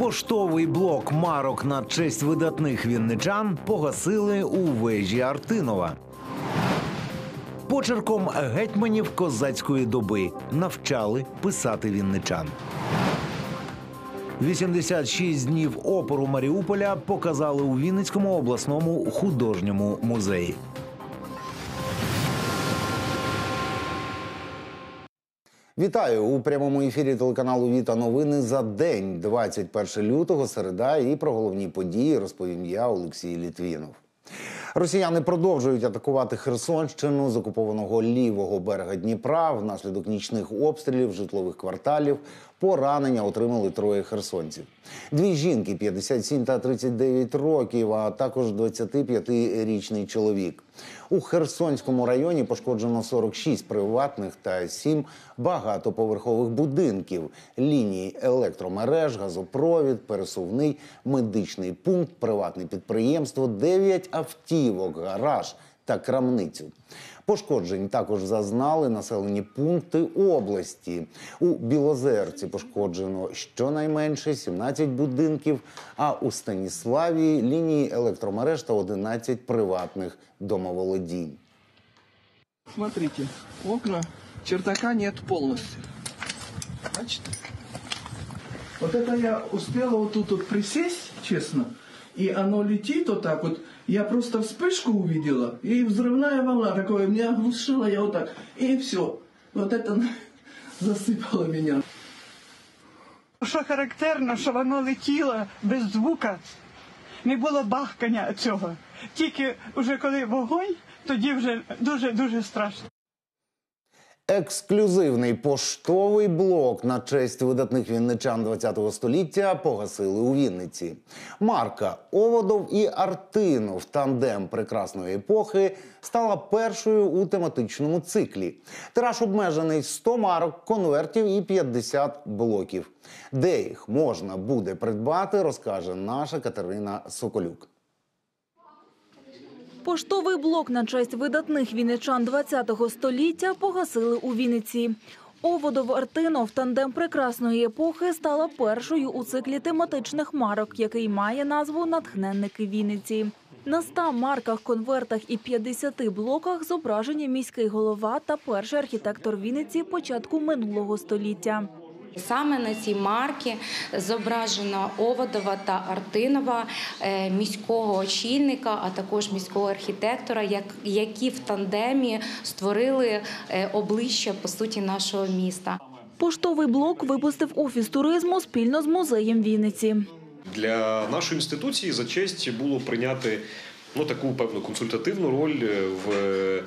Поштовий блок марок на честь видатних вінничан погасили у вежі Артинова. Почерком гетьманів козацької доби навчали писати вінничан. 86 днів опору Маріуполя показали у Вінницькому обласному художньому музеї. Вітаю! У прямому ефірі телеканалу «Віта» новини за день, 21 лютого, середа, і про головні події розповім я, Олексій Літвінов. Росіяни продовжують атакувати Херсонщину з окупованого лівого берега Дніпра. Внаслідок нічних обстрілів житлових кварталів поранення отримали троє херсонців. Дві жінки, 57 та 39 років, а також 25-річний чоловік. У Херсонському районі пошкоджено 46 приватних та 7 багатоповерхових будинків, лінії електромереж, газопровід, пересувний медичний пункт, приватне підприємство, 9 автівок, гараж та крамницю. Пошкоджень також зазнали населені пункти області. У Білозерці пошкоджено щонайменше 17 будинків, а у Станіславі – лінії електромереж та 11 приватних домоволодінь. Смотрите, окна, чердака нет полностью. Значит, вот это я успела вот тут вот присесть, честно, и оно летит вот так вот. Я просто вспышку увидела, и взрывная волна такое, меня оглушила, я вот так, и все. Вот это засыпало меня. Що характерно, що воно летіло без звука, не було бахкання цього. Тільки вже коли вогонь, тоді вже дуже-дуже страшно. Ексклюзивний поштовий блок на честь видатних вінничан ХХ століття погасили у Вінниці. Марка Оводов і Артинов, тандем прекрасної епохи, стала першою у тематичному циклі. Тираж обмежений – 100 марок, конвертів і 50 блоків. Де їх можна буде придбати, розкаже наша Катерина Соколюк. Поштовий блок на честь видатних вінничан ХХ століття погасили у Вінниці. Оводов-Артинов тандем прекрасної епохи стала першою у циклі тематичних марок, який має назву «Натхненники Вінниці». На 100 марках, конвертах і 50 блоках зображені міський голова та перший архітектор Вінниці початку минулого століття. Саме на цій марці зображено Оводова та Артинова, міського очільника, а також міського архітектора, які в тандемі створили обличчя, по суті, нашого міста. Поштовий блок випустив Офіс туризму спільно з музеєм Вінниці. Для нашої інституції за честь було прийняти таку певну консультативну роль в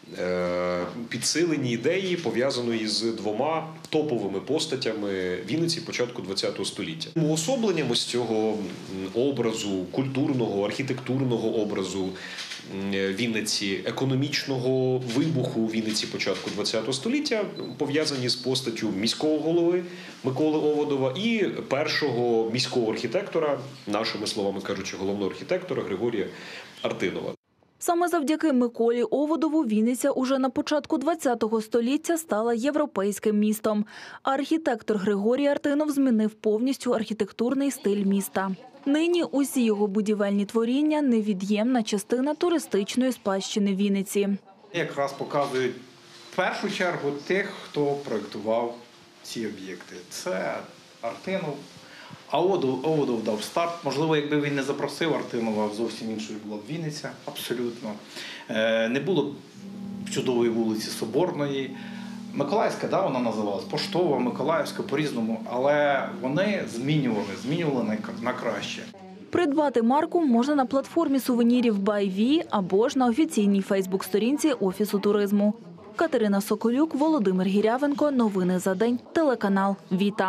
підсиленні ідеї, пов'язаної з двома топовими постатями Вінниці початку ХХ століття. Уособленням ось цього образу, культурного, архітектурного образу Вінниці, економічного вибуху Вінниці початку ХХ століття пов'язані з постаттю міського голови Миколи Оводова і першого міського архітектора, нашими словами кажучи, головного архітектора Григорія Артинова. Саме завдяки Миколі Оводову Вінниця уже на початку ХХ століття стала європейським містом. А архітектор Григорій Артинов змінив повністю архітектурний стиль міста. Нині усі його будівельні творіння – невід'ємна частина туристичної спадщини Вінниці. Якраз показують в першу чергу тих, хто проєктував ці об'єкти. Це Артинов. А Оводов дав старт. Можливо, якби він не запросив Артинова, зовсім іншою була б Вінниця, абсолютно. Не було б чудової вулиці Соборної. Миколаївська, вона називалась, Поштова, Миколаївська, по-різному. Але вони змінювали на краще. Придбати марку можна на платформі сувенірів BuyV або ж на офіційній фейсбук-сторінці Офісу туризму. Катерина Соколюк, Володимир Гірявенко. Новини за день. Телеканал «Віта».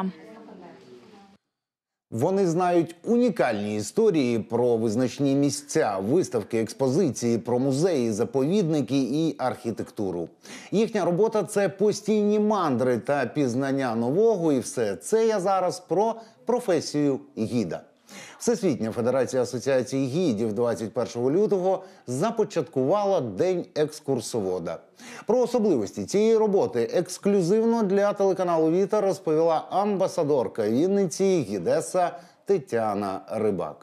Вони знають унікальні історії про визначні місця, виставки, експозиції, про музеї, заповідники і архітектуру. Їхня робота – це постійні мандри та пізнання нового, і все це я зараз про професію гіда. Всесвітня Федерація асоціацій гідів 21 лютого започаткувала День екскурсовода. Про особливості цієї роботи ексклюзивно для телеканалу «Віта» розповіла амбасадорка Вінниці, гідеса Тетяна Рибак.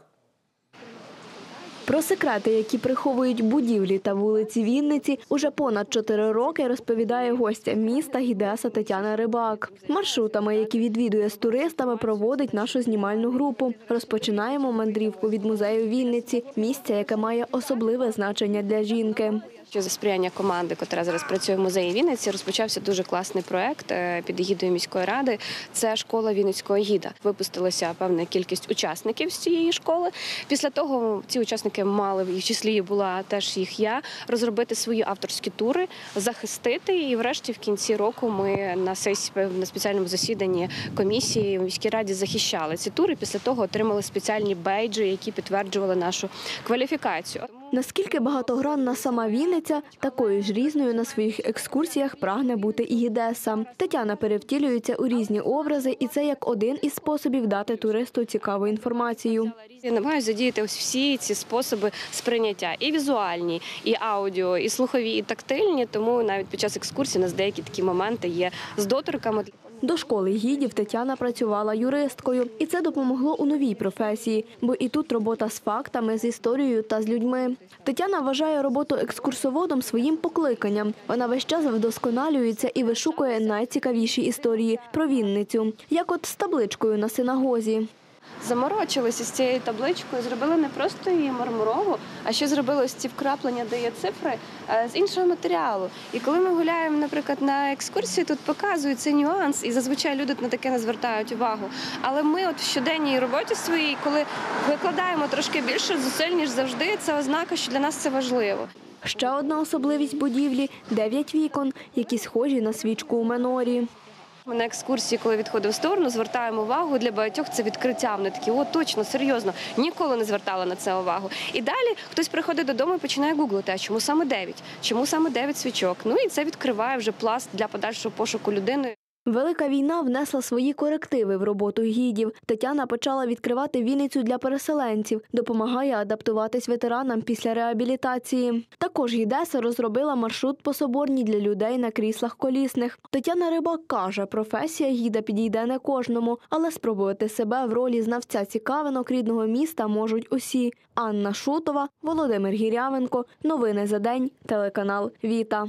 Про секрети, які приховують будівлі та вулиці Вінниці, уже понад 4 роки розповідає гостя міста гідеса Тетяна Рибак. Маршрутами, які відвідує з туристами, проводить нашу знімальну групу. Розпочинаємо мандрівку від музею Вінниці, місця, яке має особливе значення для жінки. За сприяння команди, яка зараз працює в музеї Вінниці, розпочався дуже класний проект під егідою міської ради. Це школа Вінницького гіда. Випустилася певна кількість учасників з цієї школи. Після того ці учасники мали, і в числі була теж їх я, розробити свої авторські тури, захистити. І врешті в кінці року ми на спеціальному засіданні комісії в міській раді захищали ці тури. Після того отримали спеціальні бейджі, які підтверджували нашу кваліфікацію. Наскільки багатогранна сама Вінниця, такою ж різною на своїх екскурсіях прагне бути і гідеса. Тетяна перевтілюється у різні образи, і це як один із способів дати туристу цікаву інформацію. Я намагаюся задіяти ось всі ці способи сприйняття. І візуальні, і аудіо, і слухові, і тактильні. Тому навіть під час екскурсії у нас деякі такі моменти є з доторками. До школи гідів Тетяна працювала юристкою. І це допомогло у новій професії, бо і тут робота з фактами, з історією та з людьми. Тетяна вважає роботу екскурсоводом своїм покликанням. Вона весь час вдосконалюється і вишукує найцікавіші історії про Вінницю, як от з табличкою на синагозі. Заморочилися з цією табличкою, зробили не просто її мармурову, а ще зробили ось ці вкраплення, де є цифри, з іншого матеріалу. І коли ми гуляємо, наприклад, на екскурсії, тут показують цей нюанс, і зазвичай люди на таке не звертають увагу. Але ми от в щоденній роботі своїй, коли викладаємо трошки більше зусиль, ніж завжди, це ознака, що для нас це важливо. Ще одна особливість будівлі – 9 вікон, які схожі на свічку у менорі. Ми на екскурсії, коли відходимо в сторону, звертаємо увагу, для багатьох це відкриття. Вони такі, о, точно, серйозно, ніколи не звертали на це увагу. І далі хтось приходить додому і починає гуглити, а чому саме 9? Чому саме 9 свічок? Ну і це відкриває вже пласт для подальшого пошуку людини. Велика війна внесла свої корективи в роботу гідів. Тетяна почала відкривати Вінницю для переселенців, допомагає адаптуватись ветеранам після реабілітації. Також гідеса розробила маршрут по Соборній для людей на кріслах колісних. Тетяна Рибак каже, професія гіда підійде не кожному, але спробувати себе в ролі знавця цікавинок рідного міста можуть усі. Анна Шутова, Володимир Гірявенко. Новини за день. Телеканал «Віта».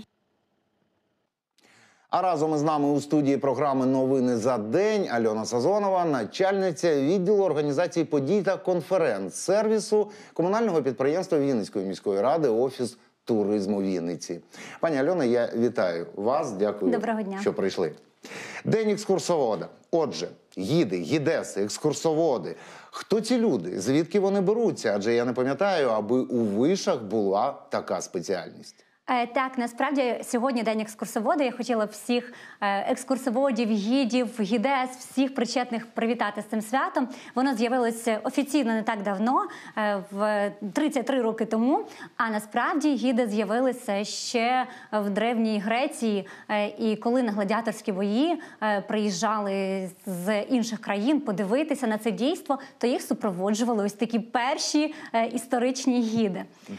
А разом із нами у студії програми «Новини за день» Альона Сазонова, начальниця відділу організації подій та конференц-сервісу комунального підприємства Вінницької міської ради «Офіс туризму Вінниці». Пані Альона, я вітаю вас, дякую, що прийшли. День екскурсовода. Отже, гіди, гідеси, екскурсоводи. Хто ці люди? Звідки вони беруться? Адже я не пам'ятаю, аби у вишах була така спеціальність. Так, насправді сьогодні день екскурсовода. Я хотіла всіх екскурсоводів, гідів, гідес, всіх причетних привітати з цим святом. Воно з'явилося офіційно не так давно, в 33 роки тому. А насправді гіди з'явилися ще в Древній Греції. І коли на гладіаторські бої приїжджали з інших країн подивитися на це дійство, то їх супроводжували ось такі перші історичні гіди.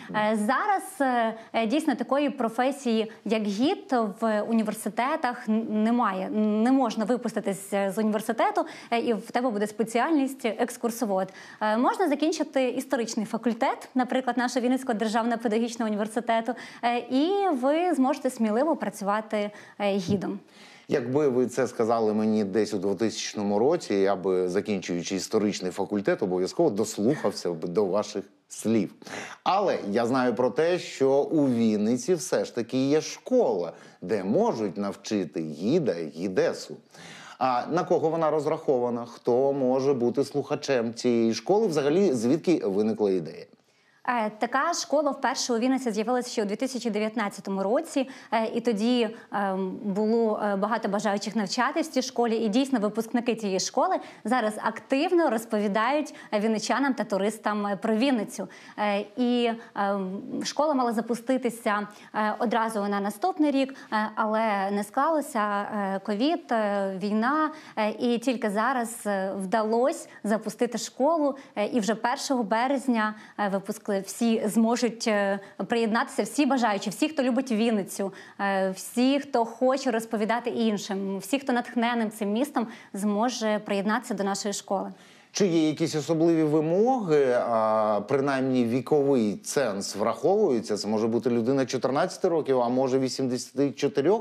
Зараз дійсно такої професії, як гід, в університетах немає. Не можна випуститись з університету, і в тебе буде спеціальність екскурсовод. Можна закінчити історичний факультет, наприклад, нашого Вінницького державного педагогічного університету, і ви зможете сміливо працювати гідом. Якби ви це сказали мені десь у 2000 році, я би, закінчуючи історичний факультет, обов'язково дослухався б до ваших слів. Але я знаю про те, що у Вінниці все ж таки є школа, де можуть навчити гіда і гідесу. А на кого вона розрахована? Хто може бути слухачем цієї школи? Взагалі, звідки виникла ідея? Така школа вперше у Вінниці з'явилася ще у 2019 році, і тоді було багато бажаючих навчатися в цій школі, і дійсно випускники цієї школи зараз активно розповідають вінничанам та туристам про Вінницю. І школа мала запуститися одразу на наступний рік, але не склалося, ковід, війна, і тільки зараз вдалося запустити школу, і вже 1 березня випускли всі зможуть приєднатися, всі бажаючі, всі, хто любить Вінницю, всі, хто хоче розповідати іншим, всі, хто натхненим цим містом, зможе приєднатися до нашої школи. Чи є якісь особливі вимоги, а принаймні віковий ценз враховується? Це може бути людина 14 років, а може 84?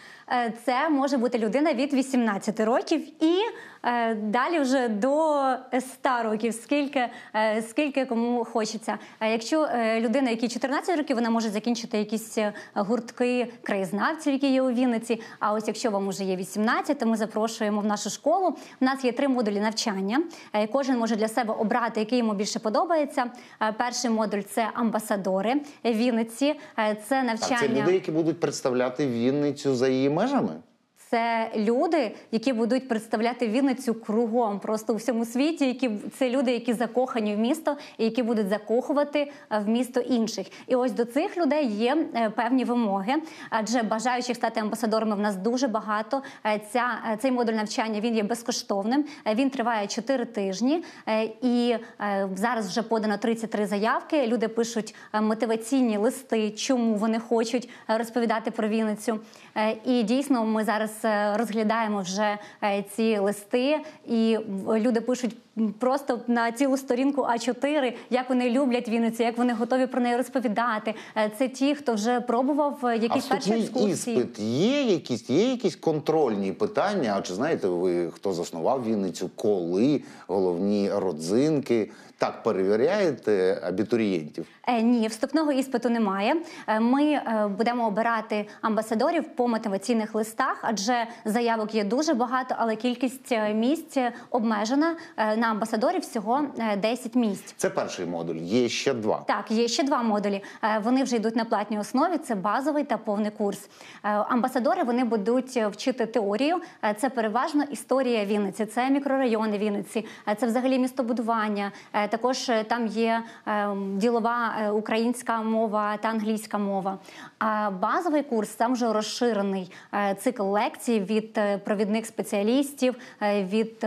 Це може бути людина від 18 років і далі вже до 100 років, скільки кому хочеться. Якщо людина, якій 14 років, вона може закінчити якісь гуртки краєзнавців, які є у Вінниці. А ось якщо вам вже є 18, то ми запрошуємо в нашу школу. У нас є 3 модулі навчання. Кожен може для себе обрати, який йому більше подобається. Перший модуль – це амбасадори Вінниці. Це навчання... Це люди, які будуть представляти Вінницю за її межами? Це люди, які будуть представляти Вінницю кругом, просто у всьому світі. Це люди, які закохані в місто і які будуть закохувати в місто інших. І ось до цих людей є певні вимоги, адже бажаючих стати амбасадорами в нас дуже багато. Цей модуль навчання, він є безкоштовним, він триває 4 тижні. І зараз вже подано 33 заявки. Люди пишуть мотиваційні листи, чому вони хочуть розповідати про Вінницю. І дійсно ми зараз розглядаємо вже ці листи, і люди пишуть просто на цілу сторінку А4, як вони люблять Вінницю, як вони готові про неї розповідати. Це ті, хто вже пробував якісь перші екскурсії. А іспит є якісь контрольні питання? А чи знаєте ви, хто заснував Вінницю, коли, головні родзинки? Так перевіряєте абітурієнтів? Ні, вступного іспиту немає. Ми будемо обирати амбасадорів по мотиваційних листах, адже заявок є дуже багато, але кількість місць обмежена. На амбасадорів всього 10 місць. Це перший модуль, є ще 2. Так, є ще 2 модулі. Вони вже йдуть на платній основі, це базовий та повний курс. Амбасадори, вони будуть вчити теорію, це переважно історія Вінниці, це мікрорайони Вінниці, це взагалі містобудування. Також там є ділова українська мова та англійська мова. А базовий курс, там вже розширений цикл лекцій від провідних спеціалістів, від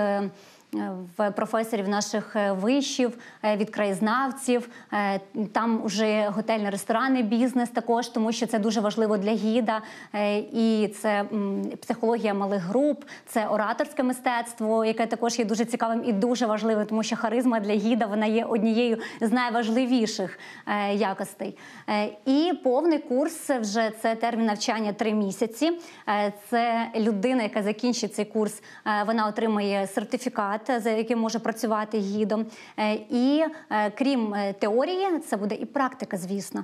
професорів наших вишів, від краєзнавців. Там вже готельно-ресторанний бізнес також, тому що це дуже важливо для гіда. І це психологія малих груп, це ораторське мистецтво, яке також є дуже цікавим і дуже важливим, тому що харизма для гіда, вона є однією з найважливіших якостей. І повний курс, вже це термін навчання 3 місяці. Це людина, яка закінчить цей курс, вона отримає сертифікат, за яким може працювати гідом. І крім теорії, це буде і практика, звісно.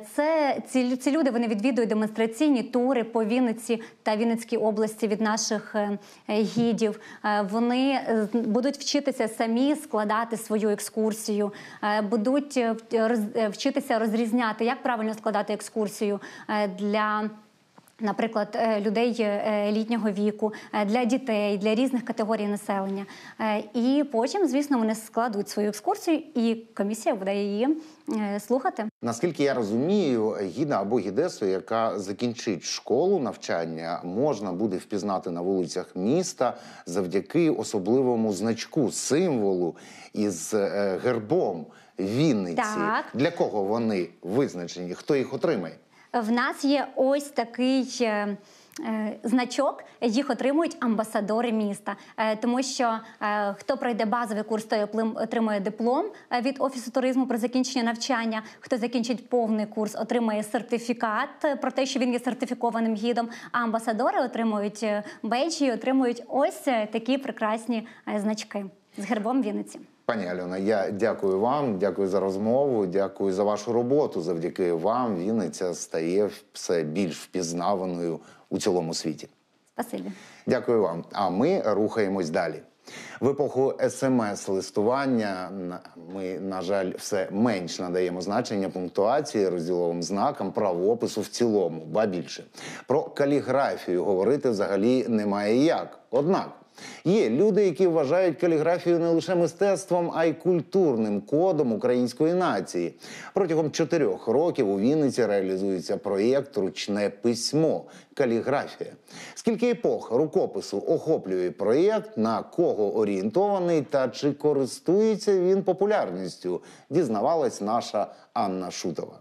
Ці люди, вони відвідують демонстраційні тури по Вінниці та Вінницькій області від наших гідів. Вони будуть вчитися самі складати свою екскурсію, будуть вчитися розрізняти, як правильно складати екскурсію для, наприклад, людей літнього віку, для дітей, для різних категорій населення. І потім, звісно, вони складуть свою екскурсію, і комісія буде її слухати. Наскільки я розумію, гіда або гідесу, яка закінчить школу навчання, можна буде впізнати на вулицях міста завдяки особливому значку, символу із гербом Вінниці. Так. Для кого вони визначені? Хто їх отримає? В нас є ось такий значок, їх отримують амбасадори міста. Тому що хто пройде базовий курс, той отримує диплом від Офісу туризму про закінчення навчання. Хто закінчить повний курс, отримує сертифікат про те, що він є сертифікованим гідом. А амбасадори отримують бейджі, отримують ось такі прекрасні значки з гербом Вінниці. Пані Альона, я дякую вам, дякую за розмову, дякую за вашу роботу. Завдяки вам Вінниця стає все більш впізнаваною у цілому світі. Спасибі. Дякую вам. А ми рухаємось далі. В епоху СМС-листування ми, на жаль, все менш надаємо значення пунктуації, розділовим знакам, правопису в цілому, ба більше. Про каліграфію говорити взагалі немає як. Однак, є люди, які вважають каліграфію не лише мистецтвом, а й культурним кодом української нації. Протягом 4 років у Вінниці реалізується проєкт «Ручне письмо. Каліграфія». Скільки епох рукопису охоплює проєкт, на кого орієнтований та чи користується він популярністю, дізнавалась наша Анна Шутова.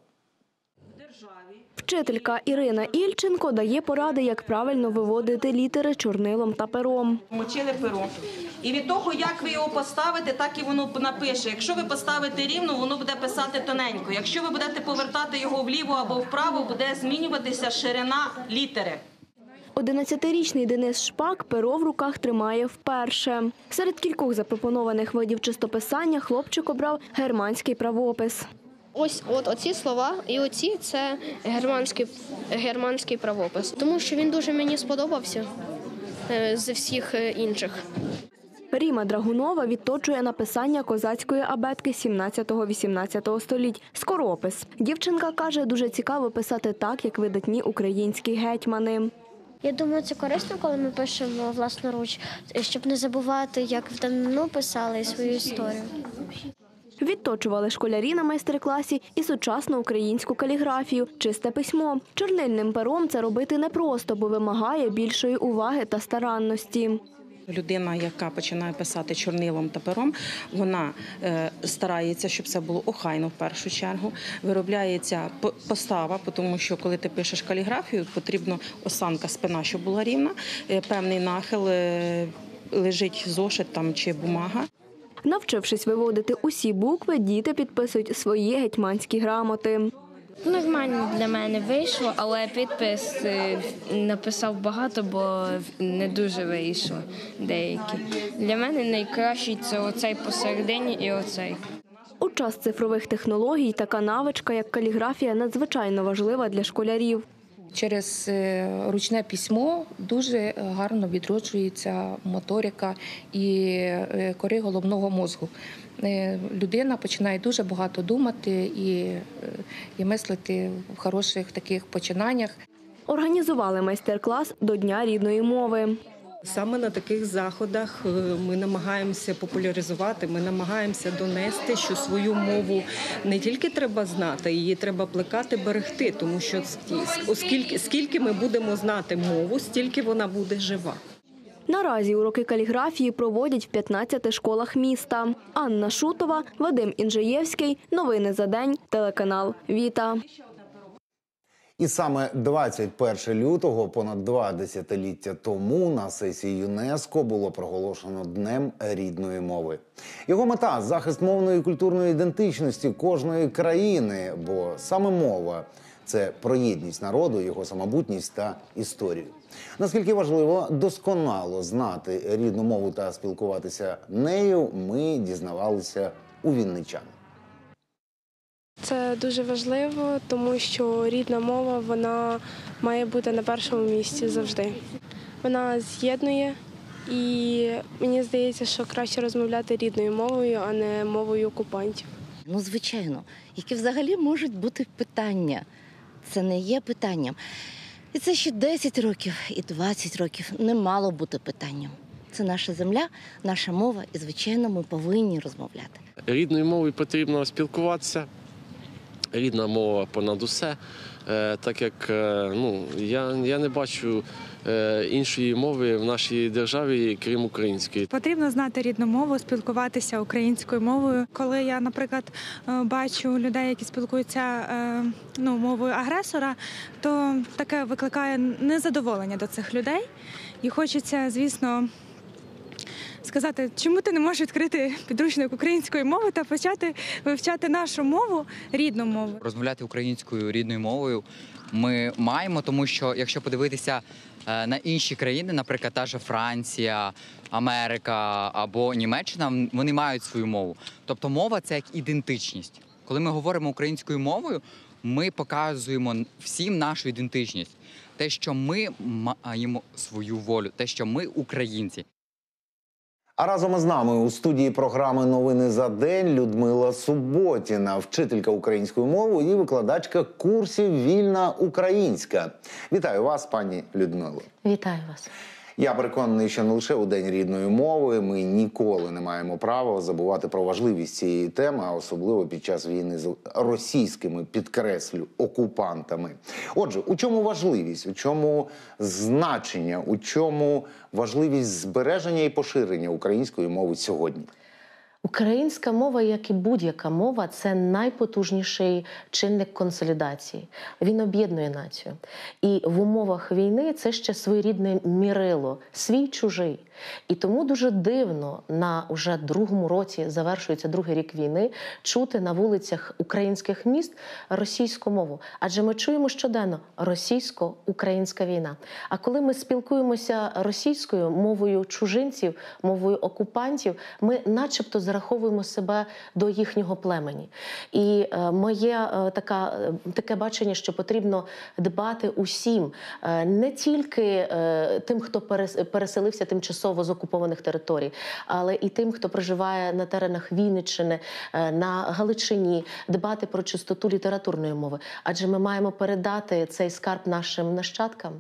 Вчителька Ірина Ільченко дає поради, як правильно виводити літери чорнилом та пером. Мочили перо, І від того, як ви його поставите, так і воно напише. Якщо ви поставите рівно, воно буде писати тоненько. Якщо ви будете повертати його вліво або вправо, буде змінюватися ширина літери. 11-річний Денис Шпак перо в руках тримає вперше. Серед кількох запропонованих видів чистописання хлопчик обрав германський правопис. Оці слова і оці – це германський правопис. Тому що він дуже мені сподобався з всіх інших. Ріма Драгунова відточує написання козацької абетки 17-18 століть – скоропис. Дівчинка каже, дуже цікаво писати так, як видатні українські гетьмани. Я думаю, це корисно, коли ми пишемо власноруч, щоб не забувати, як в давнину писали свою історію. Відточували школярі на майстер-класі і сучасну українську каліграфію – чисте письмо. Чорнильним пером це робити непросто, бо вимагає більшої уваги та старанності. Людина, яка починає писати чорнилом та пером, вона старається, щоб це було охайно в першу чергу. Виробляється постава, тому що коли ти пишеш каліграфію, потрібно осанка, спина, щоб була рівна, певний нахил, лежить зошит там чи бумага. Навчившись виводити усі букви, діти підписують свої гетьманські грамоти. Нормально для мене вийшло, але підпис написав багато, бо не дуже вийшло деякі. Для мене найкращий – це оцей посередині і оцей. У час цифрових технологій така навичка, як каліграфія, надзвичайно важлива для школярів. Через ручне письмо дуже гарно відроджується моторика і кори головного мозку. Людина починає дуже багато думати і мислити в хороших таких починаннях. Організували майстер-клас до Дня рідної мови. Саме на таких заходах ми намагаємося популяризувати, ми намагаємося донести, що свою мову не тільки треба знати, її треба плекати, берегти, тому що скільки ми будемо знати мову, стільки вона буде жива. Наразі уроки каліграфії проводять в 15 школах міста. Анна Шутова, Вадим Інжиєвський. Новини за день. Телеканал «Віта». І саме 21 лютого, понад 2 десятиліття тому, на сесії ЮНЕСКО було проголошено Днем рідної мови. Його мета – захист мовної і культурної ідентичності кожної країни, бо саме мова – це про єдність народу, його самобутність та історію. Наскільки важливо досконало знати рідну мову та спілкуватися нею, ми дізнавалися у вінничан. Це дуже важливо, тому що рідна мова, вона має бути на першому місці завжди. Вона з'єднує, і мені здається, що краще розмовляти рідною мовою, а не мовою окупантів. Ну, звичайно, які взагалі можуть бути питання. Це не є питанням. І це ще 10 років, і 20 років не мало бути питанням. Це наша земля, наша мова, і, звичайно, ми повинні розмовляти. Рідною мовою потрібно спілкуватися. Рідна мова понад усе, так як я не бачу іншої мови в нашій державі, крім української. Потрібно знати рідну мову, спілкуватися українською мовою. Коли я, наприклад, бачу людей, які спілкуються мовою агресора, то таке викликає незадоволення до цих людей. І хочеться, звісно, сказати, чому ти не можеш відкрити підручник української мови та почати вивчати нашу мову, рідну мову. Розмовляти українською рідною мовою ми маємо, тому що якщо подивитися на інші країни, наприклад, та ж Франція, Америка або Німеччина, вони мають свою мову. Тобто мова – це як ідентичність. Коли ми говоримо українською мовою, ми показуємо всім нашу ідентичність. Те, що ми маємо свою волю, те, що ми українці. А разом із нами у студії програми «Новини за день» Людмила Суботіна, вчителька української мови і викладачка курсів «Вільна українська». Вітаю вас, пані Людмило. Вітаю вас. Я переконаний, що не лише у День рідної мови ми ніколи не маємо права забувати про важливість цієї теми, а особливо під час війни з російськими, підкреслю, окупантами. Отже, у чому важливість, у чому значення, у чому важливість збереження і поширення української мови сьогодні? Українська мова, як і будь-яка мова, це найпотужніший чинник консолідації. Він об'єднує націю. І в умовах війни це ще своєрідне мірило, свій-чужий. І тому дуже дивно на уже другому році, завершується другий рік війни, чути на вулицях українських міст російську мову. Адже ми чуємо щоденно російсько-українська війна. А коли ми спілкуємося російською, мовою чужинців, мовою окупантів, ми начебто зараховуємо себе до їхнього племені. І моє таке бачення, що потрібно дбати усім, не тільки тим, хто переселився тимчасово з окупованих територій, але і тим, хто проживає на теренах Вінниччини, на Галичині, дбати про чистоту літературної мови. Адже ми маємо передати цей скарб нашим нащадкам.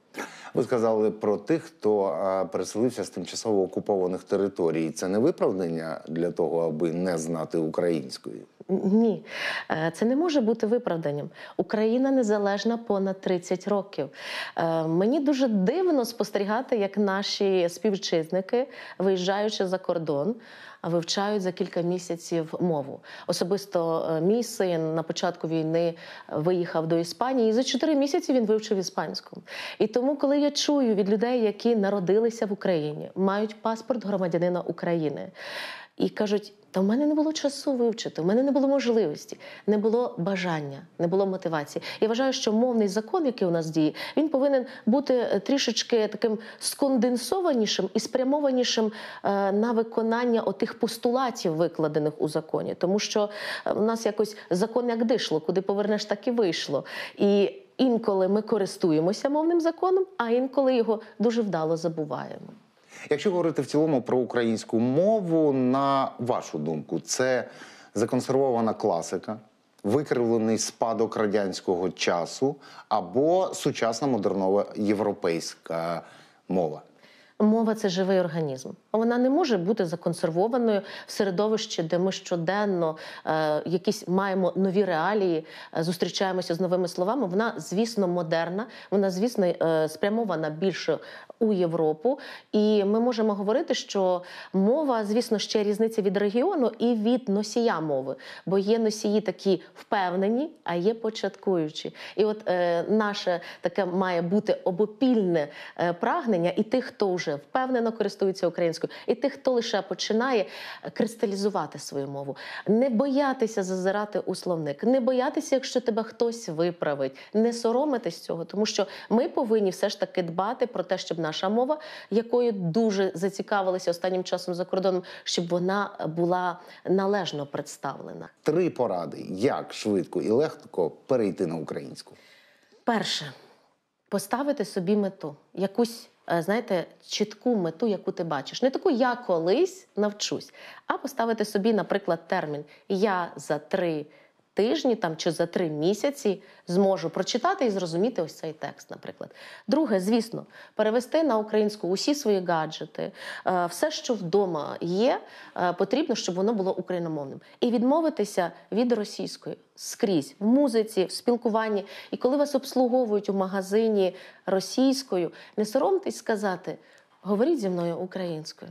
Ви сказали про тих, хто переселився з тимчасово окупованих територій. Це не виправдання для того, аби не знати української? Ні, це не може бути виправданням. Україна незалежна понад 30 років. Мені дуже дивно спостерігати, як наші співвітчизники, виїжджаючи за кордон, вивчають за кілька місяців мову. Особисто мій син на початку війни виїхав до Іспанії, і за 4 місяці він вивчив іспанську. І тому, коли я чую від людей, які народилися в Україні, мають паспорт громадянина України, і кажуть, та в мене не було часу вивчити, в мене не було можливості, не було бажання, не було мотивації. Я вважаю, що мовний закон, який у нас діє, він повинен бути трішечки таким сконденсованішим і спрямованішим на виконання отих постулатів, викладених у законі. Тому що у нас якось закон як дишло, куди повернеш, так і вийшло. І інколи ми користуємося мовним законом, а інколи його дуже вдало забуваємо. Якщо говорити в цілому про українську мову, на вашу думку, це законсервована класика, викривлений спадок радянського часу або сучасна модернова європейська мова? Мова – це живий організм. Вона не може бути законсервованою в середовищі, де ми щоденно якісь маємо нові реалії, зустрічаємося з новими словами. Вона, звісно, модерна, вона, звісно, спрямована більше у Європу. І ми можемо говорити, що мова, звісно, ще різниця від регіону і від носія мови. Бо є носії такі впевнені, а є початкуючі. І от наше таке має бути обопільне прагнення і тих, хто вже впевнено користується українською, і тих, хто лише починає кристалізувати свою мову. Не боятися зазирати у словник, не боятися, якщо тебе хтось виправить, не соромитись цього, тому що ми повинні все ж таки дбати про те, щоб наша мова, якою дуже зацікавилися останнім часом за кордоном, щоб вона була належно представлена. 3 поради, як швидко і легко перейти на українську. Перше. Поставити собі мету. Якусь, знаєте, чітку мету, яку ти бачиш. Не таку «я колись навчусь», а поставити собі, наприклад, термін «я за 3 тижні чи за 3 місяці зможу прочитати і зрозуміти ось цей текст, наприклад. Друге, звісно, перевести на українську усі свої гаджети, все, що вдома є, потрібно, щоб воно було україномовним. І відмовитися від російської скрізь, в музиці, в спілкуванні. І коли вас обслуговують у магазині російською, не соромтесь сказати «говоріть зі мною українською».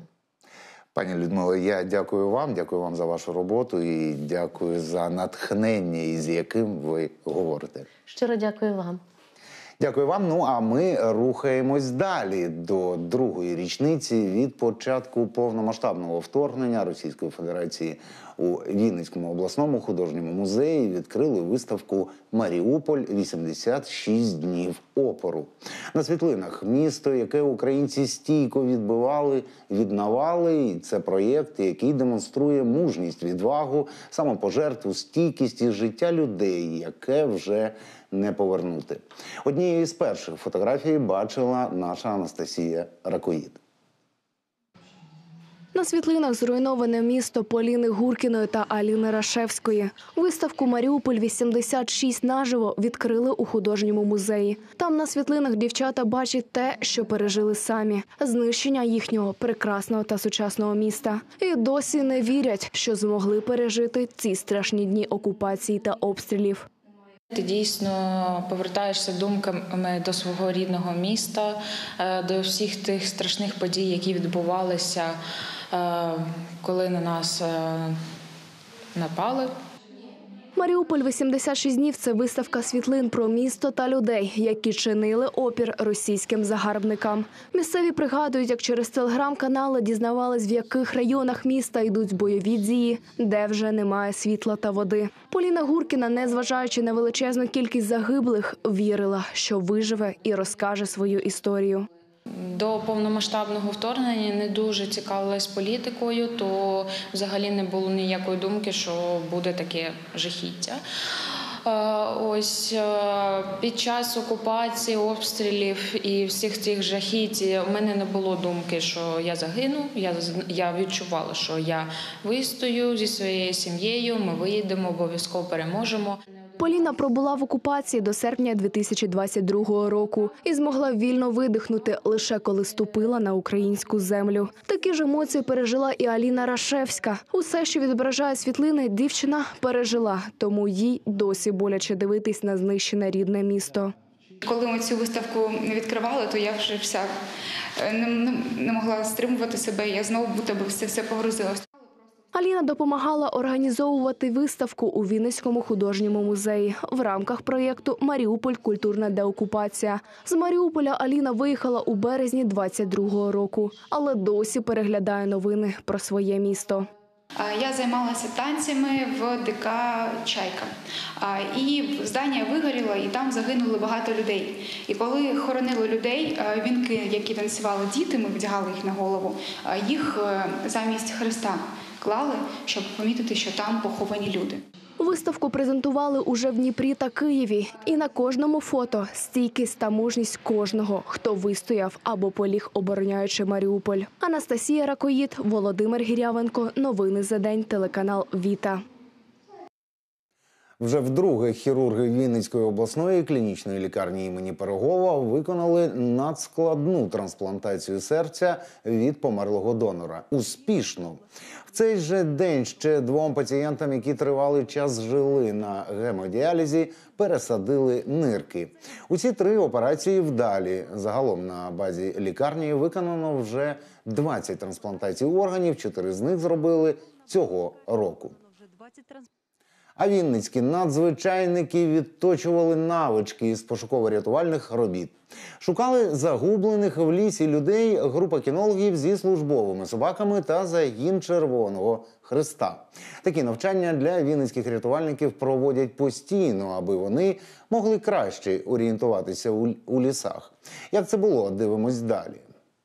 Пані Людмило, я дякую вам за вашу роботу і дякую за натхнення, із яким ви говорите. Щиро дякую вам. Дякую вам. Ну, а ми рухаємось далі до 2-ї річниці від початку повномасштабного вторгнення Російської Федерації. У Вінницькому обласному художньому музеї відкрили виставку «Маріуполь. 86 днів опору». На світлинах місто, яке українці стійко відбивали від навали. І це проєкт, який демонструє мужність, відвагу, самопожертву, стійкість і життя людей, яке вже не повернути. Однією з перших фотографій бачила наша Анастасія Ракоїд. На світлинах зруйноване місто Поліни Гуркіної та Аліни Рашевської. Виставку «Маріуполь. 86 наживо» відкрили у художньому музеї. Там на світлинах дівчата бачать те, що пережили самі – знищення їхнього прекрасного та сучасного міста. І досі не вірять, що змогли пережити ці страшні дні окупації та обстрілів. Ти дійсно повертаєшся думками до свого рідного міста, до всіх тих страшних подій, які відбувалися коли на нас напали. Маріуполь 86 днів – це виставка світлин про місто та людей, які чинили опір російським загарбникам. Місцеві пригадують, як через телеграм-канали дізнавались, в яких районах міста йдуть бойові дії, де вже немає світла та води. Поліна Гуркіна, незважаючи на величезну кількість загиблих, вірила, що виживе і розкаже свою історію. До повномасштабного вторгнення не дуже цікавилась політикою, то взагалі не було ніякої думки, що буде таке жахіття. Ось під час окупації, обстрілів і всіх цих жахіть у мене не було думки, що я загину. Я відчувала, що я вистою зі своєю сім'єю, ми виїдемо, обов'язково переможемо. Поліна пробула в окупації до серпня 2022 року і змогла вільно видихнути лише коли ступила на українську землю. Такі ж емоції пережила і Аліна Рашевська. Усе, що відображає світлини, дівчина пережила, тому їй досі боляче дивитись на знищене рідне місто. Коли ми цю виставку відкривали, то я вже вся не могла стримувати себе, я знову будто би все погрузилась. Аліна допомагала організовувати виставку у Вінницькому художньому музеї в рамках проєкту «Маріуполь. Культурна деокупація». З Маріуполя Аліна виїхала у березні 22-го року, але досі переглядає новини про своє місто. Я займалася танцями в ДК «Чайка». І здання вигоріло, і там загинули багато людей. І коли хоронили людей, вінки, які танцювали діти, ми вдягали їх на голову, їх замість хреста клали, щоб помітити, що там поховані люди. Виставку презентували уже в Дніпрі та Києві. І на кожному фото стійкість та мужність кожного, хто вистояв або поліг, обороняючи Маріуполь. Анастасія Ракоїд, Володимир Гірявенко. Новини за день. Телеканал «Віта». Вже вдруге хірурги Вінницької обласної клінічної лікарні імені Пирогова виконали надскладну трансплантацію серця від померлого донора. Успішно! В цей же день ще двом пацієнтам, які тривалий час жили на гемодіалізі, пересадили нирки. Усі три операції вдалі. Загалом на базі лікарні виконано вже 20 трансплантацій органів, 4 з них зробили цього року. А вінницькі надзвичайники відточували навички із пошуково-рятувальних робіт. Шукали загублених в лісі людей група кінологів зі службовими собаками та загін Червоного Хреста. Такі навчання для вінницьких рятувальників проводять постійно, аби вони могли краще орієнтуватися у лісах. Як це було, дивимось далі.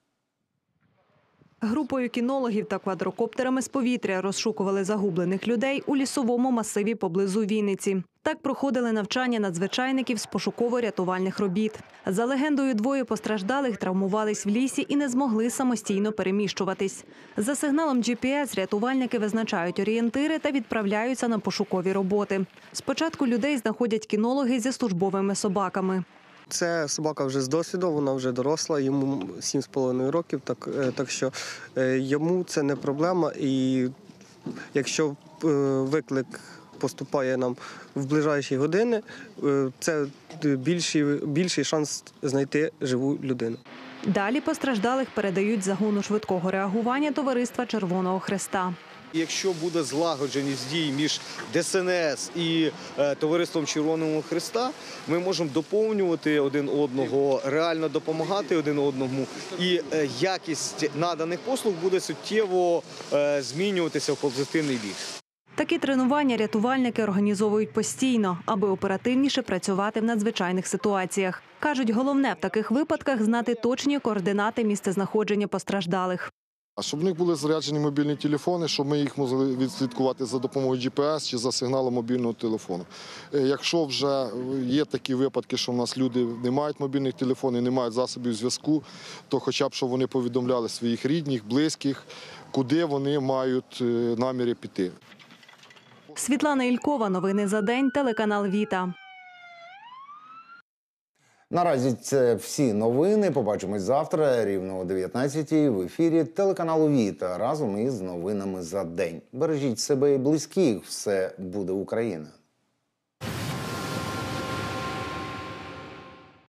Групою кінологів та квадрокоптерами з повітря розшукували загублених людей у лісовому масиві поблизу Вінниці. Так проходили навчання надзвичайників з пошуково-рятувальних робіт. За легендою, двоє постраждалих травмувались в лісі і не змогли самостійно переміщуватись. За сигналом GPS рятувальники визначають орієнтири та відправляються на пошукові роботи. Спочатку людей знаходять кінологи зі службовими собаками. Це собака вже з досвіду, вона вже доросла, йому 7,5 років, так що йому це не проблема. І якщо виклик поступає нам в ближайші години, це більший шанс знайти живу людину. Далі постраждалих передають загону швидкого реагування Товариства Червоного Хреста. Якщо буде злагодженість дій між ДСНС і Товариством Червоного Хреста, ми можемо доповнювати один одного, реально допомагати один одному, і якість наданих послуг буде суттєво змінюватися в позитивний бік. Такі тренування рятувальники організовують постійно, аби оперативніше працювати в надзвичайних ситуаціях. Кажуть, головне в таких випадках – знати точні координати місцезнаходження постраждалих. Щоб в них були заряджені мобільні телефони, щоб ми їх могли відслідкувати за допомогою GPS чи за сигналом мобільного телефону. Якщо вже є такі випадки, що в нас люди не мають мобільних телефонів, не мають засобів зв'язку, то хоча б, щоб вони повідомляли своїх рідних, близьких, куди вони мають наміри піти. Світлана Ількова, новини за день, телеканал «Віта». Наразі це всі новини. Побачимось завтра рівно о 19-й в ефірі телеканалу «Віта» разом із новинами за день. Бережіть себе і близьких. Все буде Україна.